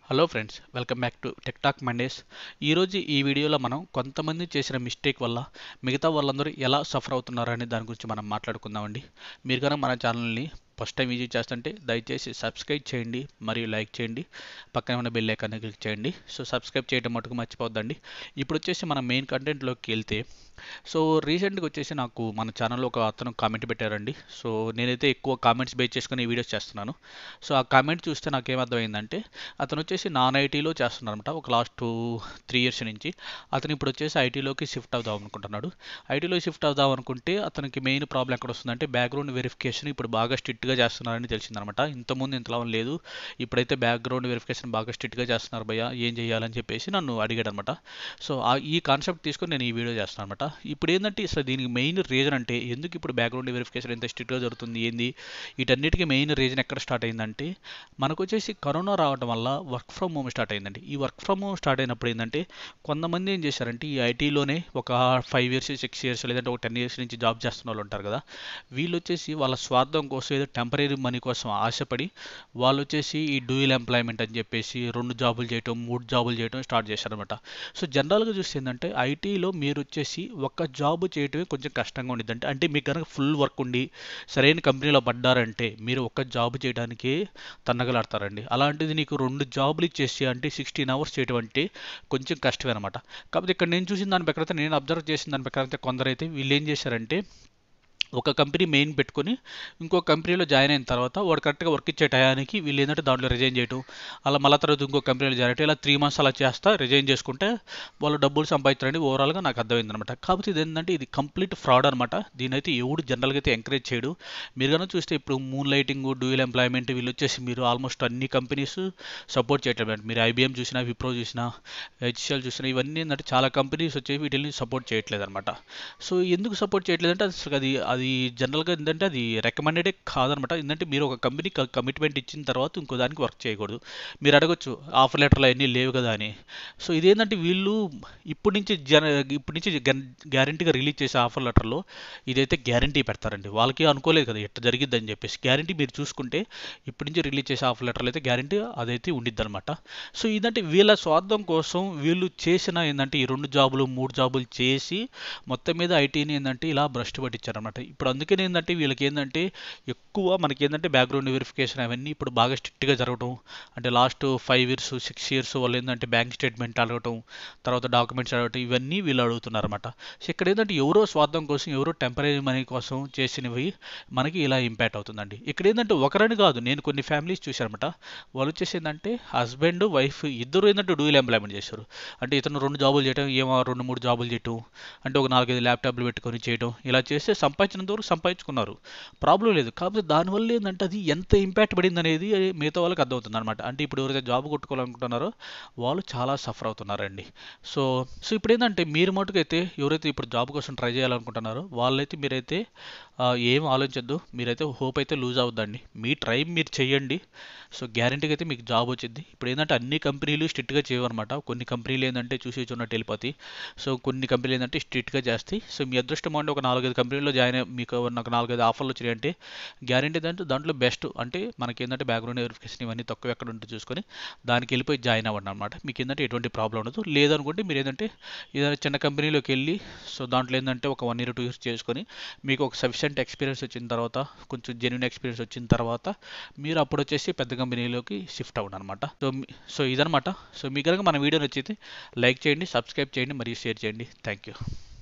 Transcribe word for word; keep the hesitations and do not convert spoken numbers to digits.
Hello friends, welcome back to tech talk Mondays. ఈరోజు ఈ వీడియోలో మనం కొంతమంది చేసిన మిస్టేక్ వల్ల మిగతా వాళ్ళందరూ ఎలా సఫర్ అవుతున్నారనే దాని గురించి మనం మాట్లాడుకుందామండి. మీరు కనుక మన ఛానల్ని ఫస్ట్ టైం విజిట్ చేస్తుంటే దయచేసి సబ్స్క్రైబ్ చేయండి మరియు లైక్ చేయండి, పక్కన ఉన్న బెల్ ఐకాన్ని క్లిక్ చేయండి. సో సబ్స్క్రైబ్ చేయడం మటుకు మర్చిపోద్దండి. ఇప్పుడు వచ్చేసి మన మెయిన్ కంటెంట్లోకి వెళ్తే, సో రీసెంట్గా వచ్చేసి నాకు మన ఛానల్లో ఒక అతను కామెంట్ పెట్టారండి. సో నేనైతే ఎక్కువ కామెంట్స్ బేస్ చేసుకుని ఈ వీడియోస్ చేస్తున్నాను. సో ఆ కామెంట్ చూస్తే నాకేమర్థమైందంటే, అతను వచ్చేసి నాన్ ఐటీలో చేస్తున్నారనమాట ఒక లాస్ట్ టూ త్రీ ఇయర్స్ నుంచి. అతను ఇప్పుడు వచ్చేసి ఐటీలోకి షిఫ్ట్ అవుదాం అనుకుంటున్నాడు. ఐటీలో షిఫ్ట్ అవుదాం అనుకుంటే అతనికి మెయిన్ ప్రాబ్లం ఎక్కడ వస్తుందంటే, బ్యాక్గ్రౌండ్ వెరిఫికేషన్ ఇప్పుడు బాగా స్ట్రిక్ట్గా చేస్తున్నారని తెలిసిందనమాట. ఇంతకుముందు ఇంతలా లేదు, ఇప్పుడైతే బ్యాక్గ్రౌండ్ వెరిఫికేషన్ బాగా స్ట్రిక్ట్గా చేస్తున్నారు భయ్య, ఏం చేయాలని చెప్పేసి నన్ను అడిగాడు అనమాట. సో ఆ ఈ కాన్సెప్ట్ తీసుకొని నేను ఈ వీడియో చేస్తాను అనమాట. ఇప్పుడు ఏంటంటే అసలు దీనికి మెయిన్ రీజన్ అంటే, ఎందుకు ఇప్పుడు బ్యాక్గ్రౌండ్ వెరిఫికేషన్ ఎంత స్ట్రిక్ట్గా జరుగుతుంది, ఏంది, వీటన్నిటికీ మెయిన్ రీజన్ ఎక్కడ స్టార్ట్ అయిందంటే, మనకు వచ్చేసి కరోనా రావడం వల్ల వర్క్ ఫ్రమ్ హోమ్ స్టార్ట్ అయిందండి. ఈ వర్క్ ఫ్రమ్ హోమ్ స్టార్ట్ అయినప్పుడు ఏంటంటే, కొంతమంది ఏం చేశారంటే ఈ ఐటీలోనే ఒక ఫైవ్ ఇయర్స్ సిక్స్ ఇయర్స్ లేదంటే ఒక టెన్ ఇయర్స్ నుంచి జాబ్ చేస్తున్న వాళ్ళు ఉంటారు కదా, వీళ్ళు వచ్చేసి వాళ్ళ స్వార్థం కోసం ఏదో టెంపరీ మనీ కోసం ఆశపడి వాళ్ళు వచ్చేసి ఈ డ్యూయల్ ఎంప్లాయ్మెంట్ అని చెప్పేసి రెండు జాబులు చేయటం మూడు జాబులు చేయటం స్టార్ట్ చేశారనమాట. సో జనరల్గా చూస్తే ఏంటంటే, ఐటీలో మీరు వచ్చేసి ఒక్క జాబ్ చేయటమే కొంచెం కష్టంగా ఉండిద్ది. అంటే అంటే మీకు కనుక ఫుల్ వర్క్ ఉండి సరైన కంపెనీలో పడ్డారంటే మీరు ఒక్క జాబ్ చేయడానికే తన్నగలాడతారండి. అలాంటిది నీకు రెండు జాబులు ఇచ్చేసి అంటే సిక్స్టీన్ అవర్స్ చేయడం అంటే కొంచెం కష్టమే అనమాట. కాకపోతే ఇక్కడ నేను చూసిన దాని ప్రకారం, నేను అబ్జర్వ్ చేసిన దాని ప్రకారం కొందరైతే వీళ్ళు ఏం చేశారంటే, ఒక కంపెనీ మెయిన్ పెట్టుకొని ఇంకో కంపెనీలో జాయిన్ అయిన తర్వాత వాడు కరెక్ట్గా వర్క్ ఇచ్చే టయానికి వీళ్ళు ఏంటంటే దాంట్లో రిజైన్ చేయటం, అలా మళ్ళీ తర్వాత ఇంకో కంపెనీలో జాయిన్ అయితే ఇలా త్రీ మంత్స్ అలా చేస్తా రిజైన్ చేసుకుంటే వాళ్ళు డబ్బులు సంపాదించారని ఓవరాల్గా నాకు అర్థమైంది అనమాట. కాకపోతే ఇది ఏంటంటే ఇది కంప్లీట్ ఫ్రాడ్ అనమాట. దీని అయితే ఎవడు జనరల్గా అయితే ఎంకరేజ్ చేయడు. మీరు కనుక చూస్తే ఇప్పుడు మూన్ లైటింగ్, డ్యూయల్ ఎంప్లాయ్మెంట్ వీళ్ళు వచ్చేసి మీరు ఆల్మోస్ట్ అన్ని కంపెనీస్ సపోర్ట్ చేయట్లేదు. మీరు ఐబీఎం చూసినా, విప్రో చూసినా, హెచ్సిఎల్ చూసినా, ఇవన్నీ ఏంటంటే చాలా కంపెనీస్ వచ్చేవి వీటిని సపోర్ట్ చేయట్లేదు అనమాట. సో ఎందుకు సపోర్ట్ చేయట్లేదంటే అసలు అది అది జనరల్గా ఏంటంటే అది రికమెండెడే కాదనమాట. ఏంటంటే మీరు ఒక కంపెనీ కమిట్మెంట్ ఇచ్చిన తర్వాత ఇంకో దానికి వర్క్ చేయకూడదు. మీరు అడగొచ్చు ఆఫర్ లెటర్లు అవన్నీ లేవు కదా అని. సో ఇదేంటంటే వీళ్ళు ఇప్పటి నుంచి జన ఇప్పటి నుంచి గ్యారంటీగా రిలీజ్ చేసే ఆఫర్ లెటర్లో ఇదైతే గ్యారంటీ పెడతారండి. వాళ్ళకి అనుకోలేదు కదా ఎట్లా జరిగిద్దని చెప్పేసి. గ్యారంటీ మీరు చూసుకుంటే ఇప్పటి నుంచి రిలీజ్ చేసే ఆఫర్ లెటర్లు అయితే గ్యారంటీ అదైతే ఉండిద్ది అనమాట. సో ఇదంటే వీళ్ళ స్వార్థం కోసం వీళ్ళు చేసిన ఏంటంటే ఈ రెండు జాబులు మూడు జాబులు చేసి మొత్తం మీద ఐటీని ఏంటంటే ఇలా భ్రష్టు పట్టించారనమాట. ఇప్పుడు అందుకని ఏంటంటే వీళ్ళకి ఏంటంటే ఎక్కువ మనకి ఏంటంటే బ్యాక్గ్రౌండ్ వెరిఫికేషన్ అవన్నీ ఇప్పుడు బాగా స్ట్రిక్ట్గా జరగటం. అంటే last five years six years వాళ్ళు ఏంటంటే బ్యాంక్ స్టేట్మెంట్ అడగటం, తర్వాత డాక్యుమెంట్స్ అడగటం, ఇవన్నీ వీళ్ళు అడుగుతున్నారన్నమాట. సో ఇక్కడ ఏంటంటే ఎవరో స్వార్థం కోసం, ఎవరో టెంపరీ మనీ కోసం చేసినవి మనకి ఇలా ఇంపాక్ట్ అవుతుందండి. ఇక్కడ ఏంటంటే ఒకరని కాదు, నేను కొన్ని ఫ్యామిలీస్ చూశానమాట. వాళ్ళు వచ్చేసి ఏంటంటే హస్బెండ్ వైఫ్ ఇద్దరు ఏంటంటే డ్యూయల్ ఎంప్లాయ్మెంట్ చేశారు. అంటే ఇతను రెండు జాబులు చేయడం, ఏమో రెండు మూడు జాబులు చేయటం, అంటే ఒక నాలుగైదు ల్యాప్టాప్లు పెట్టుకొని చేయడం, ఇలా చేస్తే సంపాదించినంత వరకు సంపాదించుకున్నారు, ప్రాబ్లం లేదు. కాకపోతే దానివల్ల ఏంటంటే అది ఎంత ఇంపాక్ట్ పడింది అనేది మిగతా వాళ్ళకి అర్థమవుతుంది అనమాట. అంటే ఇప్పుడు ఎవరైతే జాబ్ కొట్టుకోవాలనుకుంటున్నారో వాళ్ళు చాలా సఫర్ అవుతున్నారండి. సో సో ఇప్పుడు ఏంటంటే మీరు మటుకైతే ఎవరైతే ఇప్పుడు జాబ్ కోసం ట్రై చేయాలనుకుంటున్నారో వాళ్ళైతే మీరైతే ఆ, ఏం ఆలోచించద్దు, మీరైతే హోప్ అయితే లూజ్ అవుద్దండి. మీ ట్రై మీరు చెయ్యండి. సో గ్యారంటీగా అయితే మీకు జాబ్ వచ్చింది. ఇప్పుడు ఏంటంటే అన్ని కంపెనీలు స్ట్రిక్ట్గా చేయవన్నమాట. కొన్ని కంపెనీలు ఏంటంటే చూసి చూన్నట్టు వెళ్ళిపోతాయి. సో కొన్ని కంపెనీలు ఏంటంటే స్ట్రిక్ట్గా చేస్తాయి. సో మీ అదృష్టం అంటే ఒక నాలుగైదు కంపెనీల్లో జాయిన్ అయ్యి మీకు నాకు నాలుగైదు ఆఫర్లు వచ్చినాయంటే గ్యారంటీ ఏంటంటే దాంట్లో బెస్ట్ అంటే మనకి ఏంటంటే బ్యాక్గ్రౌండ్ వెరిఫికేషన్ ఇవన్నీ తక్కువ ఎక్కడ ఉంటే చూసుకొని దానికి వెళ్ళిపోయి జాయిన్ అవ్వండి అనమాట. మీకు ఏంటంటే ఎటువంటి ప్రాబ్లం ఉండదు. లేదనుకుంటే మీరు ఏంటంటే ఏదైనా చిన్న కంపెనీలోకి వెళ్ళి సో దాంట్లో ఏంటంటే ఒక వన్ ఇయర్ టూ ఇయర్స్ చేసుకొని మీకు ఒక సఫిషియెంట్ ఎక్స్పీరియన్స్ వచ్చిన తర్వాత, కొంచెం జెన్యున్ ఎక్స్పీరియన్స్ వచ్చిన తర్వాత మీరు అప్పుడు వచ్చేసి పెద్ద కంపెనీలోకి షిఫ్ట్ అవ్వండి అనమాట. సో సో ఇదనమాట. సో మీ కనుక మన వీడియో నచ్చితే లైక్ చేయండి, సబ్స్క్రైబ్ చేయండి మరియు షేర్ చేయండి. Thank you.